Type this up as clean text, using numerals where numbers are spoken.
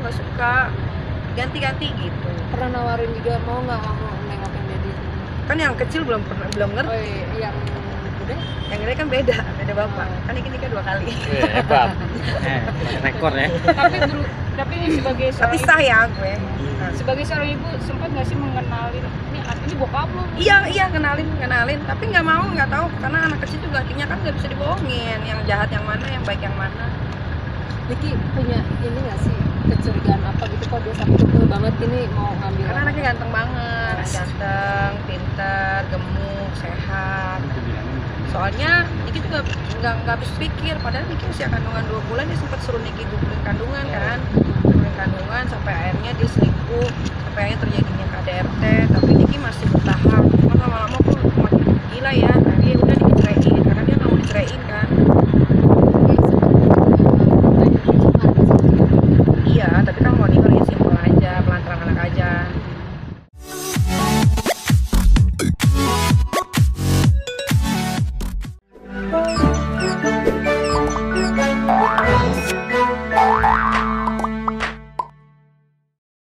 nggak suka, ganti-ganti gitu. Pernah nawarin juga mau nggak kamu nengokin Dedi? Kan yang kecil belum ngerti. Oh iya, yang gede? Yang gede kan beda bapak. Kan ini nikah 2 kali. Hebat. Rekor ya. Tapi sebagai Tapi seorang sah ya gue. sebagai seorang ibu sempat nggak sih mengenalin ini bokap lo? Iya kenalin, tapi nggak tahu karena anak kecil juga hatinya kan nggak bisa dibohongin, yang jahat yang mana, yang baik yang mana. Diki punya ini nggak sih kecurigaan apa gitu kok dia sampai kekeh banget ini mau ngambil? Karena anaknya ganteng banget, ganteng, pinter, gemuk, sehat. Soalnya Niki juga nggak habis pikir, padahal Niki usia kandungan 2 bulan dia sempat suruh Niki gugulin kandungan kan, sampai akhirnya dia selingkuh, sampai akhirnya terjadinya KDRT, tapi Niki masih bertahan.